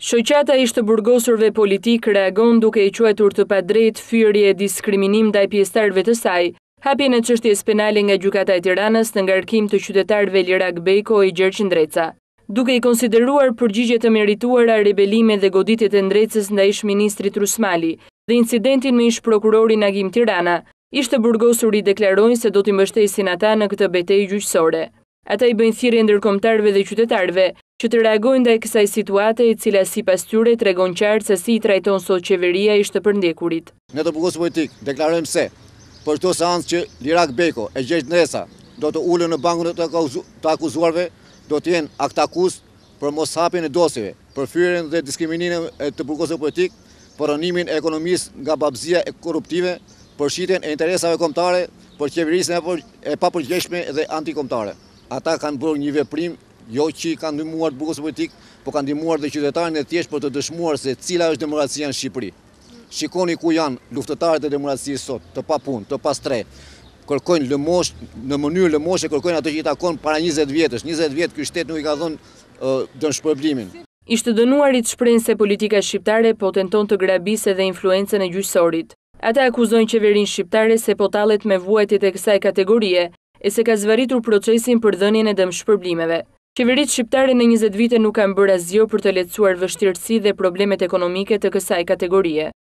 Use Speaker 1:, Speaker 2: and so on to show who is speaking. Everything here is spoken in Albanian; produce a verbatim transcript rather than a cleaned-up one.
Speaker 1: Shoqata e ishte burgosurve politik reagon duke i quajtur të padrejtë fyerje e diskriminim ndaj pjesëtarëve të saj, hapjen e çështjes penale nga Gjykata e Tiranës në ngarkim të qytetarëve Lirak Beko e Gjergj Ndreca. Duke i konsideruar përgjigje të merituara rebelime dhe goditjet e Ndrecës ndaj ish-ministrit Rusmali dhe incidentin me ish-prokurorin Agim Tirana, ishte burgosur i deklarojnë se do t'i mbështesin ata në këtë betejë gjyqësore. Ata i bëjnë thirrje ndërkombëtarëve dhe qytetarëve që të reagojnë ndaj kësaj situate e cila sipas tyre tregon qartë se si i trajton sot qeveria ish të përndekurit.
Speaker 2: Ne të burgosur politik deklarojmë se për këto seancë që Lirak Beko e Gjergj Ndreca do të ulën në bankun të akuzuarve, do të jenë aktakuz për mos hapjen e dosjeve, për fyerjen dhe diskriminimin e të burgosur politik, për rënimin e ekonomisë nga babëzia e korruptive, për shitjen e interesave kombëtare, për qeverisjen e papërgjegjshme dhe antikombëtare. Ata kanë bërë një veprim jo që kanë ndihmuar të burgosur politik, por kanë ndihmuar dhe qytetarin e thjesht për të dëshmuar se cila është demokracia në Shqipëri. Shikoni ku janë luftëtarët e demokracisë sot, të papunë, të pastre. Kërkojnë lëmosh, në mënyrë lëmoshe kërkojnë ato që i takon para njëzet vjetësh. njëzet vjet ky shtet nuk i ka dhënë uh, dëmshpërblimin.
Speaker 1: Ishte dënuarit shprehnë se politika shqiptare po tenton të grabisë edhe influencën e gjyqësorit. Ata akuzojnë qeverinë shqiptare se po tallet me vuajtjet e kësaj kategorie e se ka zvaritur procesin për dhënien e dëmshpërblimeve. Qeveritë shqiptare në njëzet vite nuk kanë bërë asgjë për të lehtësuar vështirësi dhe problemet ekonomike të kësaj kategorie.